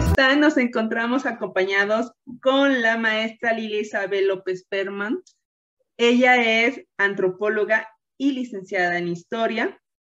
están? Nos encontramos acompañados con la maestra Lilia Isabel López Perman. Ella es antropóloga y licenciada en historia.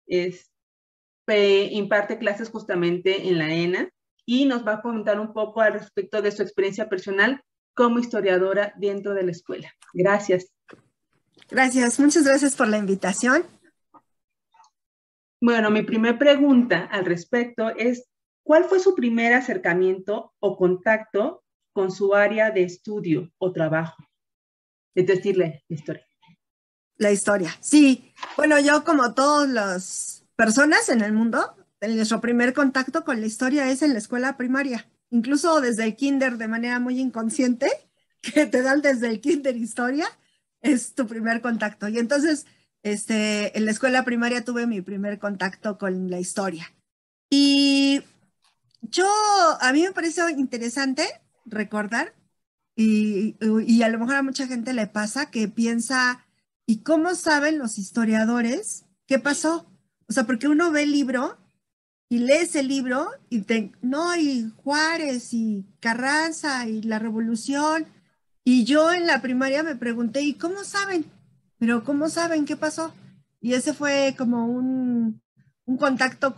Imparte clases justamente en la ENA y nos va a comentar un poco al respecto de su experiencia personal como historiadora dentro de la escuela. Gracias. Gracias, muchas gracias por la invitación. Bueno, mi primera pregunta al respecto es, ¿cuál fue su primer acercamiento o contacto con su área de estudio o trabajo? Es decir, la historia. La historia, sí. Bueno, yo como todas las personas en el mundo, nuestro primer contacto con la historia es en la escuela primaria. Incluso desde el kinder, de manera muy inconsciente, que te dan desde el kinder historia, es tu primer contacto. Y entonces, en la escuela primaria tuve mi primer contacto con la historia. Y a mí me parece interesante recordar, y a lo mejor a mucha gente le pasa que piensa, ¿y cómo saben los historiadores qué pasó? O sea, porque uno ve el libro y lees el libro no, y Juárez y Carranza y la Revolución. Y yo en la primaria me pregunté, ¿y cómo saben? Pero ¿cómo saben qué pasó? Y ese fue como un contacto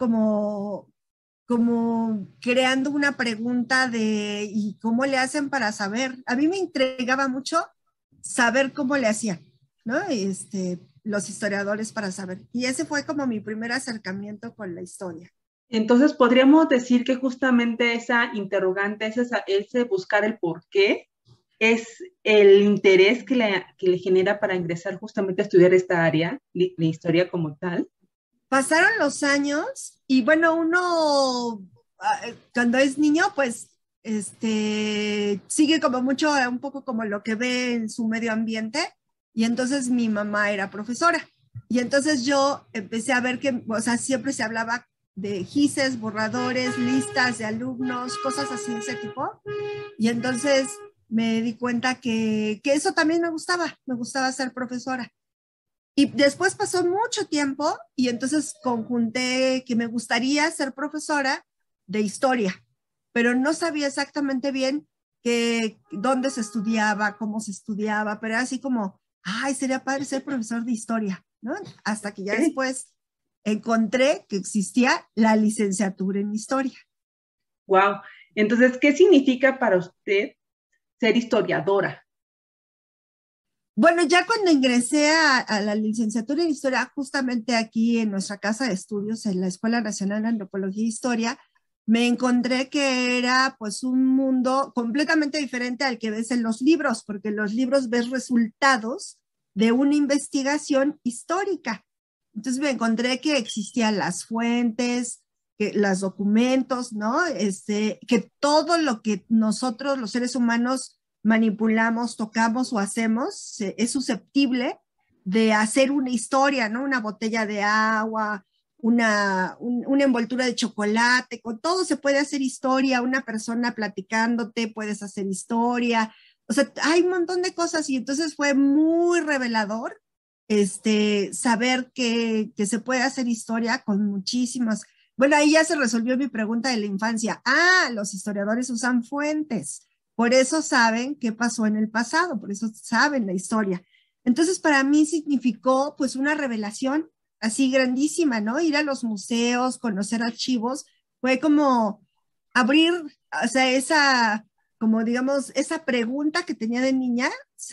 como creando una pregunta de ¿y cómo le hacen para saber? A mí me intrigaba mucho saber cómo le hacían, ¿no? Los historiadores para saber. Y ese fue como mi primer acercamiento con la historia. Entonces, podríamos decir que justamente esa interrogante, ese buscar el por qué, es el interés que le genera para ingresar justamente a estudiar esta área, la historia como tal. Pasaron los años y bueno, uno cuando es niño, pues sigue como mucho, un poco como lo que ve en su medio ambiente. Y entonces mi mamá era profesora. Y entonces yo empecé a ver que, o sea, siempre se hablaba de gises, borradores, listas de alumnos, cosas así de ese tipo. Y entonces me di cuenta que eso también me gustaba ser profesora. Y después pasó mucho tiempo y entonces conjunté que me gustaría ser profesora de historia, pero no sabía exactamente bien dónde se estudiaba, cómo se estudiaba, pero era así como, ay, sería padre ser profesor de historia, ¿no? Hasta que ya después encontré que existía la licenciatura en historia. Wow. Entonces, ¿qué significa para usted ser historiadora? Bueno, ya cuando ingresé a la licenciatura en historia, justamente aquí en nuestra casa de estudios, en la Escuela Nacional de Antropología e Historia, me encontré que era pues un mundo completamente diferente al que ves en los libros, porque en los libros ves resultados de una investigación histórica. Entonces me encontré que existían las fuentes, que los documentos, ¿no? Que todo lo que nosotros, los seres humanos, manipulamos, tocamos o hacemos, es susceptible de hacer una historia, ¿no? Una botella de agua, una envoltura de chocolate, con todo se puede hacer historia, una persona platicándote, puedes hacer historia, o sea, hay un montón de cosas y entonces fue muy revelador saber que se puede hacer historia con muchísimas. Bueno, ahí ya se resolvió mi pregunta de la infancia. Ah, los historiadores usan fuentes, por eso saben qué pasó en el pasado, por eso saben la historia. Entonces, para mí significó pues una revelación así grandísima, ¿no? Ir a los museos, conocer archivos, fue como abrir, o sea, como digamos, esa pregunta que tenía de niña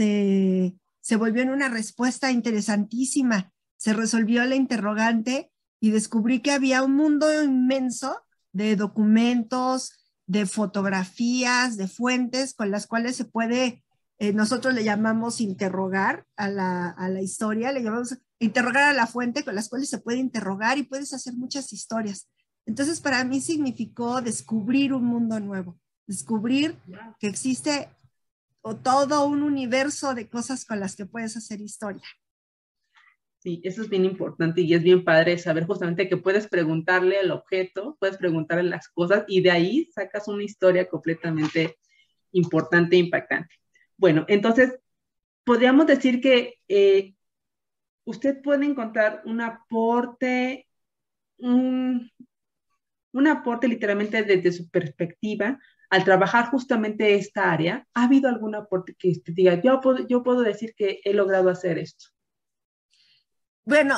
se volvió en una respuesta interesantísima. Se resolvió la interrogante y descubrí que había un mundo inmenso de documentos, de fotografías, de fuentes con las cuales se puede, nosotros le llamamos interrogar a la historia, le llamamos interrogar a la fuente con las cuales se puede interrogar y puedes hacer muchas historias. Entonces para mí significó descubrir un mundo nuevo, descubrir que existe todo un universo de cosas con las que puedes hacer historia. Sí, eso es bien importante y es bien padre saber justamente que puedes preguntarle al objeto, puedes preguntarle las cosas y de ahí sacas una historia completamente importante e impactante. Bueno, entonces, podríamos decir que usted puede encontrar un aporte, un aporte literalmente desde su perspectiva al trabajar justamente esta área? ¿Ha habido algún aporte que usted diga, yo puedo decir que he logrado hacer esto? Bueno,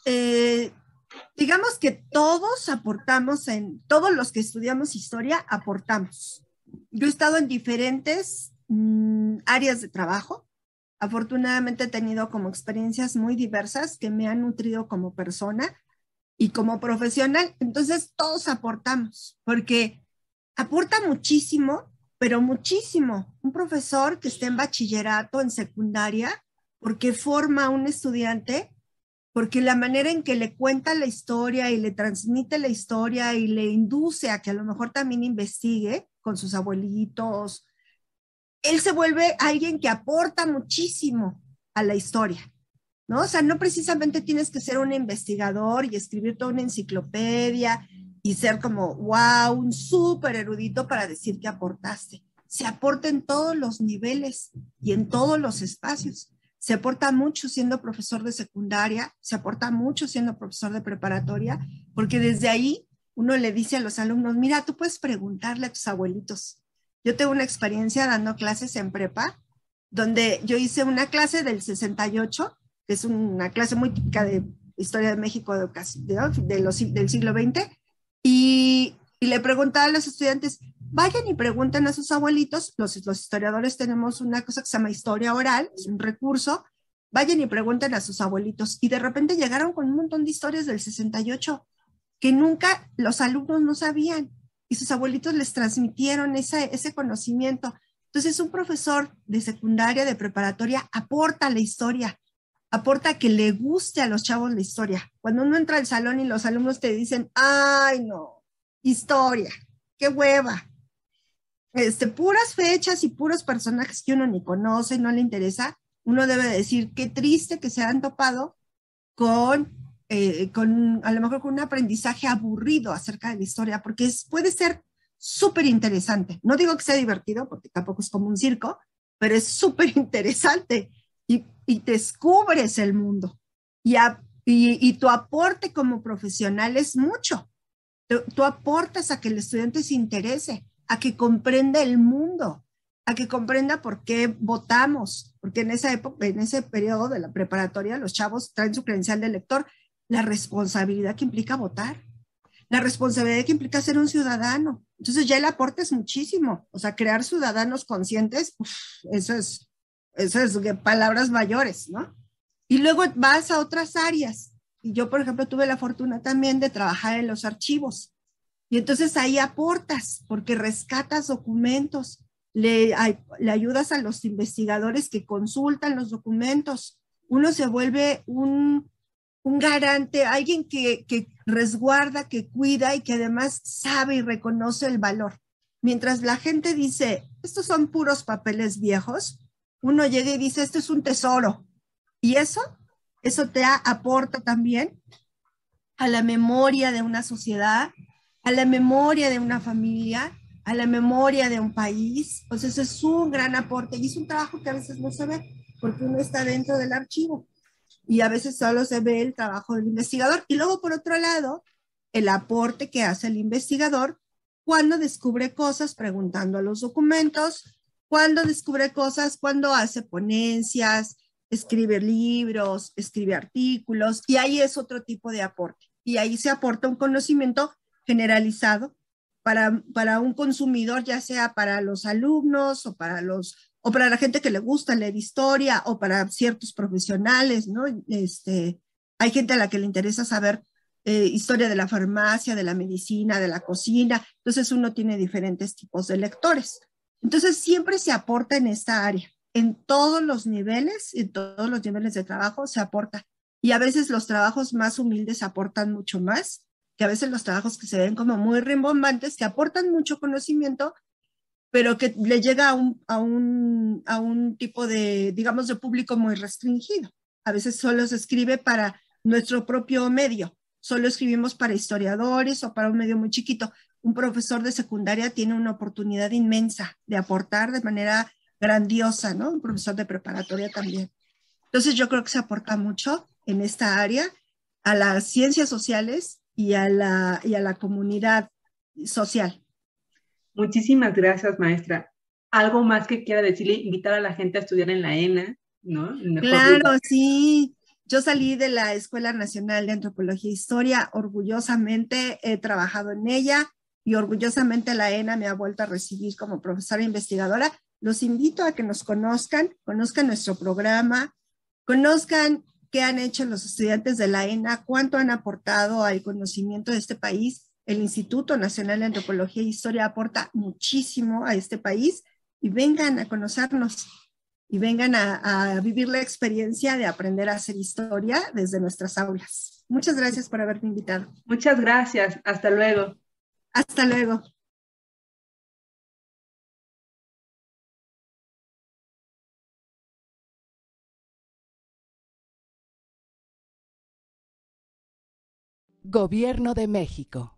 digamos que todos aportamos, todos los que estudiamos historia aportamos. Yo he estado en diferentes áreas de trabajo. Afortunadamente he tenido como experiencias muy diversas que me han nutrido como persona y como profesional. Entonces todos aportamos, porque aporta muchísimo, pero muchísimo. Un profesor que esté en bachillerato, en secundaria, porque forma a un estudiante, porque la manera en que le cuenta la historia y le transmite la historia y le induce a que a lo mejor también investigue con sus abuelitos, él se vuelve alguien que aporta muchísimo a la historia, ¿no? O sea, no precisamente tienes que ser un investigador y escribir toda una enciclopedia y ser como, wow, un súper erudito para decir que aportaste. Se aporta en todos los niveles y en todos los espacios. Se aporta mucho siendo profesor de secundaria, se aporta mucho siendo profesor de preparatoria, porque desde ahí uno le dice a los alumnos, mira, tú puedes preguntarle a tus abuelitos. Yo tengo una experiencia dando clases en prepa, donde yo hice una clase del 68, que es una clase muy típica de historia de México del siglo XX, y le preguntaba a los estudiantes, vayan y pregunten a sus abuelitos, los historiadores tenemos una cosa que se llama historia oral, es un recurso, vayan y pregunten a sus abuelitos, y de repente llegaron con un montón de historias del 68 que nunca los alumnos no sabían, y sus abuelitos les transmitieron ese conocimiento. Entonces, un profesor de secundaria, de preparatoria, aporta la historia, aporta que le guste a los chavos la historia. Cuando uno entra al salón y los alumnos te dicen, ay, no, historia, qué hueva. Puras fechas y puros personajes que uno ni conoce, no le interesa, uno debe decir, qué triste que se han topado con a lo mejor con un aprendizaje aburrido acerca de la historia, porque puede ser súper interesante. No digo que sea divertido, porque tampoco es como un circo, pero es súper interesante y descubres el mundo. Y tu aporte como profesional es mucho. Tú aportas a que el estudiante se interese, a que comprenda el mundo, a que comprenda por qué votamos, porque en esa época, en ese periodo de la preparatoria, los chavos traen su credencial de lector, la responsabilidad que implica votar, la responsabilidad que implica ser un ciudadano. Entonces ya el aporte es muchísimo, o sea, crear ciudadanos conscientes, eso es palabras mayores, ¿no? Y luego vas a otras áreas. Y yo, por ejemplo, tuve la fortuna también de trabajar en los archivos. Y entonces ahí aportas, porque rescatas documentos, le ayudas a los investigadores que consultan los documentos. Uno se vuelve un garante, alguien que resguarda, que cuida y que además sabe y reconoce el valor. Mientras la gente dice, estos son puros papeles viejos, uno llega y dice, esto es un tesoro. Y eso te aporta también a la memoria de una sociedad, a la memoria de una familia, a la memoria de un país. Pues eso es un gran aporte y es un trabajo que a veces no se ve porque uno está dentro del archivo y a veces solo se ve el trabajo del investigador. Y luego, por otro lado, el aporte que hace el investigador cuando descubre cosas preguntando a los documentos, cuando descubre cosas, cuando hace ponencias, escribe libros, escribe artículos, y ahí es otro tipo de aporte. Y ahí se aporta un conocimiento generalizado para un consumidor, ya sea para los alumnos o para la gente que le gusta leer historia o para ciertos profesionales, ¿no? Hay gente a la que le interesa saber historia de la farmacia, de la medicina, de la cocina. Entonces uno tiene diferentes tipos de lectores. Entonces siempre se aporta en esta área. En todos los niveles de trabajo se aporta. Y a veces los trabajos más humildes aportan mucho más, que a veces los trabajos que se ven como muy rimbombantes, que aportan mucho conocimiento, pero que le llega a un tipo de, digamos, de público muy restringido. A veces solo se escribe para nuestro propio medio, solo escribimos para historiadores o para un medio muy chiquito. Un profesor de secundaria tiene una oportunidad inmensa de aportar de manera grandiosa, ¿no? Un profesor de preparatoria también. Entonces yo creo que se aporta mucho en esta área a las ciencias sociales y a la comunidad social. Muchísimas gracias, maestra. ¿Algo más que quiera decirle, invitar a la gente a estudiar en la ENA, ¿no? El mejor Claro, lugar. sí. Yo salí de la Escuela Nacional de Antropología e Historia, orgullosamente he trabajado en ella y orgullosamente la ENA me ha vuelto a recibir como profesora investigadora. Los invito a que nos conozcan, conozcan nuestro programa, conozcan qué han hecho los estudiantes de la ENA, cuánto han aportado al conocimiento de este país. El Instituto Nacional de Antropología e Historia aporta muchísimo a este país y vengan a conocernos y vengan a vivir la experiencia de aprender a hacer historia desde nuestras aulas. Muchas gracias por haberme invitado. Muchas gracias. Hasta luego. Hasta luego. Gobierno de México.